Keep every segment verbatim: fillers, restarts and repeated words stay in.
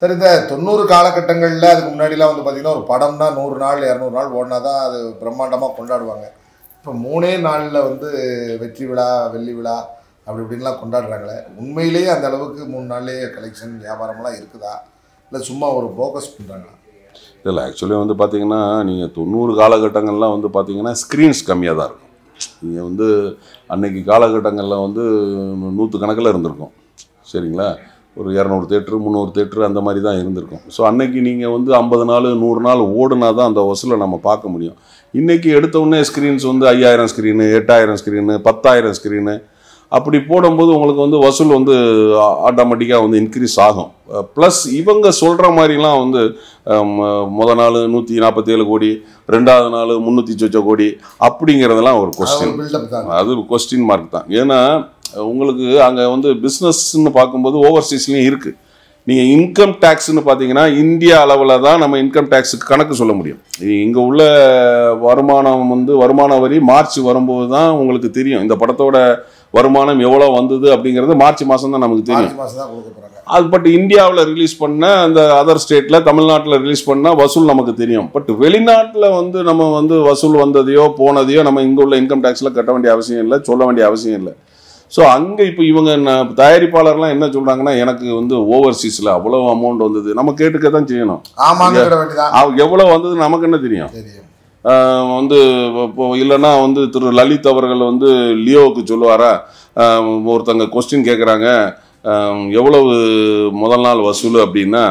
சரி, இந்த தொண்ணூறு காலகட்டங்களில் அதுக்கு முன்னாடிலாம் வந்து பார்த்திங்கன்னா ஒரு படம்னா நூறு நாள் இரநூறு நாள் ஓடினா தான் அது பிரம்மாண்டமாக கொண்டாடுவாங்க. இப்போ மூணே நாளில் வந்து வெற்றி விழா வெள்ளி விழா அப்படி இப்படின்லாம் கொண்டாடுறாங்களே, உண்மையிலேயே அந்த அளவுக்கு மூணு நாள்லேயே கலெக்ஷன் வியாபாரம்லாம் இருக்குதா இல்லை சும்மா ஒரு போக்கஸ் பண்ணுறாங்களா? இல்லை, ஆக்சுவலி வந்து பார்த்தீங்கன்னா நீங்கள் தொண்ணூறு காலகட்டங்கள்லாம் வந்து பார்த்தீங்கன்னா ஸ்க்ரீன்ஸ் கம்மியாக தான் இருக்கும். நீங்கள் வந்து அன்னைக்கு காலகட்டங்களில் வந்து நூற்று கணக்கில் இருந்திருக்கும் சரிங்களா. ஒரு இரநூறு தேட்ரு முந்நூறு தேட்ரு அந்த மாதிரி தான் இருந்திருக்கும். ஸோ அன்னைக்கு நீங்கள் வந்து ஐம்பது நாள் நூறு நாள் ஓடுனா தான் அந்த வசூலை நம்ம பார்க்க முடியும். இன்றைக்கி எடுத்தவுடனே ஸ்க்ரீன்ஸ் வந்து ஐயாயிரம் ஸ்க்ரீனு எட்டாயிரம் ஸ்க்ரீனு பத்தாயிரம் ஸ்க்ரீனு அப்படி போடும்போது உங்களுக்கு வந்து வசூல் வந்து ஆட்டோமேட்டிக்காக வந்து இன்க்ரீஸ் ஆகும். ப்ளஸ் இவங்க சொல்கிற மாதிரிலாம் வந்து முத நாள் நூற்றி நாற்பத்தி ஏழு கோடி ரெண்டாவது நாள் முந்நூற்றி சொச்ச கோடி அப்படிங்கிறதெல்லாம் ஒரு கொஸ்டின், அது கொஸ்டின் மார்க் தான். ஏன்னா உங்களுக்கு அங்கே வந்து பிஸ்னஸ்ன்னு பார்க்கும்போது ஓவர்சீஸ்லேயும் இருக்குது. நீங்கள் இன்கம் டேக்ஸ்ன்னு பார்த்தீங்கன்னா இந்தியா அளவில் தான் நம்ம இன்கம் டேக்ஸுக்கு கணக்கு சொல்ல முடியும். இங்கே உள்ள வருமானம் வந்து வருமான வரி மார்ச் வரும்போது தான் உங்களுக்கு தெரியும் இந்த படத்தோட வருமானம் எவ்வளோ வந்தது அப்படிங்கிறது மார்ச் மாதம் தான் நமக்கு தெரியும். அது பட் இந்தியாவில் ரிலீஸ் பண்ண அந்த அதர் ஸ்டேட்டில் தமிழ்நாட்டில் ரிலீஸ் பண்ணால் வசூல் நமக்கு தெரியும். பட் வெளிநாட்டில் வந்து நம்ம வந்து வசூல் வந்ததையோ போனதையோ நம்ம இங்கே உள்ள இன்கம் டேக்ஸில் கட்ட வேண்டிய அவசியம் இல்லை, சொல்ல வேண்டிய அவசியம் இல்லை. ஸோ அங்கே இப்போ இவங்க தயாரிப்பாளர்லாம் என்ன சொல்கிறாங்கன்னா எனக்கு வந்து ஓவர்சீஸில் அவ்வளோ அமௌண்ட் வந்தது, நம்ம கேட்டுக்க தான் செய்யணும். எவ்வளோ வந்தது நமக்கு என்ன தெரியும்? வந்து இப்போ இல்லைன்னா வந்து திரு லலித் அவர்கள் வந்து லியோவுக்கு சொல்லுவாரா, ஒருத்தங்க கொஸ்டின் கேட்குறாங்க எவ்வளவு முதல் நாள் வசூல் அப்படின்னா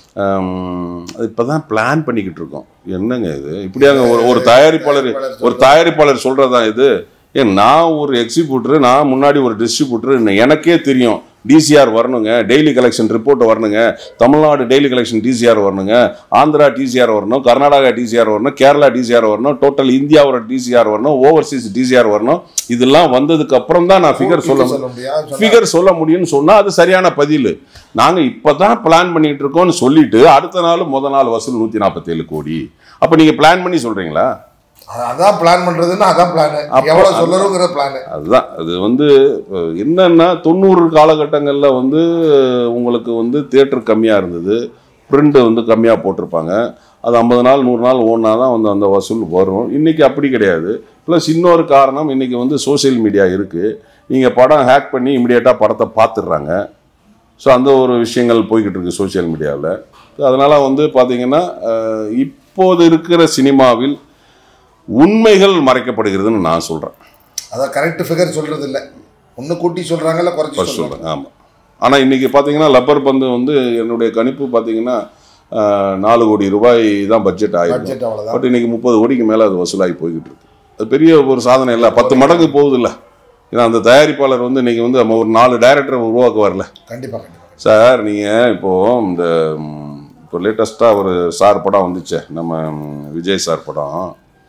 அது இப்போ தான் பிளான் பண்ணிக்கிட்டு இருக்கோம். என்னங்க இது இப்படியாங்க ஒரு ஒரு தயாரிப்பாளர் ஒரு தயாரிப்பாளர் சொல்கிறதா இது? ஏன் நான் ஒரு எக்ஸிக்யூட்டரு, நான் முன்னாடி ஒரு டிஸ்ட்ரிபியூட்டரு, எனக்கே தெரியும் டிசிஆர் வரணுங்க, டெய்லி கலெக்ஷன் ரிப்போர்ட் வரணுங்க, தமிழ்நாடு டெய்லி கலெக்ஷன் டிசிஆர் வரணுங்க, ஆந்திரா டிசிஆர் வரணும், கர்நாடகா டிசிஆர் வரணும், கேரளா டிசிஆர் வரணும், டோட்டல் இந்தியாவோட டிசிஆர் வரணும், ஓவர்சீஸ் டிசிஆர் வரணும். இதெல்லாம் வந்ததுக்கு அப்புறம் தான் நான் ஃபிகர் சொல்ல முடியும் ஃபிகர் சொல்ல முடியும்னு சொன்னால் அது சரியான பதில். நாங்கள் இப்போ தான் பிளான் பண்ணிட்டு இருக்கோம்னு சொல்லிட்டு அடுத்த நாள் முத நாள் வசூல் நூற்றி நாற்பத்தி ஏழு கோடி. அப்போ நீங்கள் பிளான் பண்ணி சொல்கிறீங்களா? அதான் பிளான் பண்றதுன்னா அதான் பிளான், எவ்வளவு சொல்லணுங்கிற பிளான். அதுதான் அது வந்து என்னன்னா தொண்ணூறு காலகட்டங்களில் வந்து உங்களுக்கு வந்து தியேட்டர் கம்மியாக இருந்தது, பிரிண்ட் வந்து கம்மியாக போட்டிருப்பாங்க, அது ஐம்பது நாள் நூறு நாள் ஓடினா தான் வந்து அந்த வசூல் வரும். இன்றைக்கி அப்படி கிடையாது. ப்ளஸ் இன்னொரு காரணம், இன்றைக்கி வந்து சோசியல் மீடியா இருக்குது. நீங்கள் படம் ஹேக் பண்ணி இமிடியேட்டாக படத்தை பார்த்துடுறாங்க. ஸோ அந்த ஒரு விஷயங்கள் போய்கிட்டு இருக்குது சோசியல் மீடியாவில். அதனால் வந்து பார்த்திங்கன்னா இப்போது இருக்கிற சினிமாவில் உண்மைகள் மறைக்கப்படுகிறதுன்னு நான் சொல்கிறேன். அதான் கரெக்ட் ஃபிகர் சொல்கிறது இல்லை, ஒன்று கூட்டி சொல்கிறாங்கல்ல குறைச்சி சொல்கிறாங்க. ஆமாம். ஆனால் இன்றைக்கி பார்த்தீங்கன்னா லப்பர் பந்து வந்து என்னுடைய கணிப்பு பார்த்தீங்கன்னா நாலு கோடி ரூபாய் தான் பட்ஜெட் ஆகிடும். பட் இன்றைக்கி முப்பது கோடிக்கு மேலே அது வசூலாகி போய்கிட்டு இருக்கு. அது பெரிய ஒரு சாதனை இல்லை, பத்து மடங்கு போகுது இல்லை. ஏன்னா அந்த தயாரிப்பாளர் வந்து இன்றைக்கி வந்து நம்ம ஒரு நாலு டைரக்டரை உருவாக்க வரல. கண்டிப்பாக கண்டிப்பாக சார். நீங்கள் இப்போது இந்த இப்போ லேட்டஸ்ட்டாக ஒரு சார் படம் வந்துச்சே, நம்ம விஜய் சார் படம்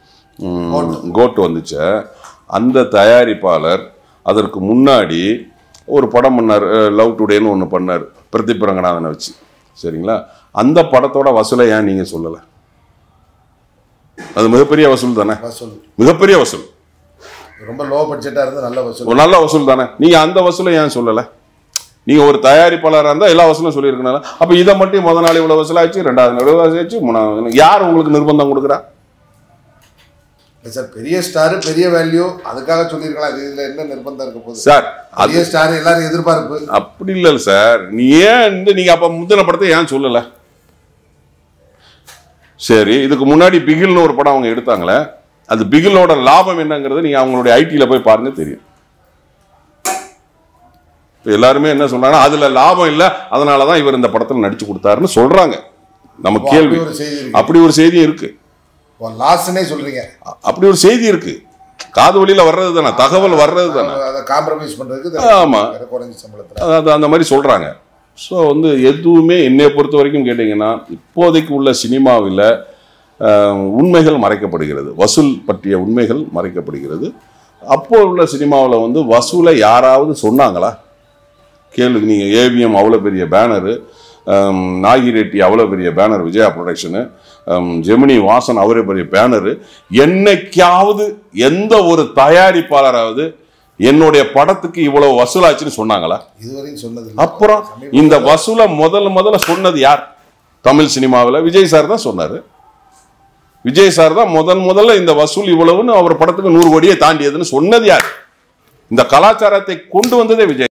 கோட் வந்துச்சு. அந்த தயாரிப்பாளர் அதற்கு முன்னாடி ஒரு படம் பண்ணார், லவ் டுடேன்னு ஒன்று பண்ணார் பிரதீப் ரங்கநாதனை வச்சு, சரிங்களா. அந்த படத்தோட வசூலை ஏன் நீங்கள் சொல்லலை? அது மிகப்பெரிய வசூல் தானே, மிகப்பெரிய வசூல், ரொம்ப லோ பட்ஜெட்டாக இருந்து நல்ல வசூல், நல்ல வசூல் தானே. நீங்கள் அந்த வசூலை ஏன் சொல்லலை? நீங்கள் ஒரு தயாரிப்பாளராக இருந்தால் எல்லா வசூலும் சொல்லியிருக்கனால அப்போ இதை மட்டும் முதல் நாள் இவ்வளோ வசூலாச்சு, ரெண்டாவது நாள் இவ்வளோ வசூலாச்சு, மூணாவது யார் உங்களுக்கு நிர்பந்தம் கொடுக்குறா? சார் பெரிய ஸ்டார் பெரிய வேல்யூ அதுக்காக சொல்லியிருக்கலாம். இதுல என்ன நிர்பந்தம் இருக்க போகுது சார்? பெரிய ஸ்டார் எல்லாரும் எதிர்பார்ப்பு அப்படி இல்லை சார். நீ ஏன் இந்த நீங்க அப்ப முந்தின படத்தை ஏன் சொல்லல? சரி, இதுக்கு முன்னாடி பிகில்னு ஒரு படம் அவங்க எடுத்தாங்களே, அது பிகிலோட லாபம் என்னங்கிறது நீங்க அவங்களுடைய ஐடியில போய் பாருங்க தெரியும். எல்லாருமே என்ன சொல்றாங்க, அதுல லாபம் இல்லை அதனாலதான் இவர் இந்த படத்தில் நடிச்சு கொடுத்தாருன்னு சொல்றாங்க. நம்ம கேள்வி அப்படி ஒரு செய்தி இருக்கு. லாஸ்னே சொல்றீங்க, அப்படி ஒரு செய்தி இருக்கு. காது வழியில வர்றது தானே, தகவல் வர்றது தானே, காம்ப்ரமைஸ் பண்றதுக்கு. ஆமா, அது அந்த மாதிரி சொல்றாங்க. ஸோ வந்து எதுவுமே என்னை பொறுத்த வரைக்கும் கேட்டீங்கன்னா இப்போதைக்கு உள்ள சினிமாவில் உண்மைகள் மறைக்கப்படுகிறது, வசூல் பற்றிய உண்மைகள் மறைக்கப்படுகிறது. அப்போ உள்ள சினிமாவில் வந்து வசூலை யாராவது சொன்னாங்களா? கேள்வி. நீங்கள் ஏவிஎம் அவ்வளோ பெரிய பேனரு, நாகி ரெட்டி அவ்வளோ பெரிய பேனர், விஜயா ப்ரொடக்ஷனு, ஜெமினி வாசன் அவரே பெரிய பேனரு, என்னைக்காவது எந்த ஒரு தயாரிப்பாளராவது என்னுடைய படத்துக்கு இவ்வளவு வசூலாச்சுன்னு சொன்னாங்களா? இதுவரையும் சொன்னது. அப்புறம் இந்த வசூலை முதல்ல முதல்ல சொன்னது யார்? தமிழ் சினிமாவில் விஜய் சார் தான் சொன்னார். விஜய் சார் தான் முதன் முதல்ல இந்த வசூல் இவ்வளவுன்னு அவர் படத்துக்கு நூறு கோடியை தாண்டியதுன்னு சொன்னது யார்? இந்த கலாச்சாரத்தை கொண்டு வந்ததே விஜய்.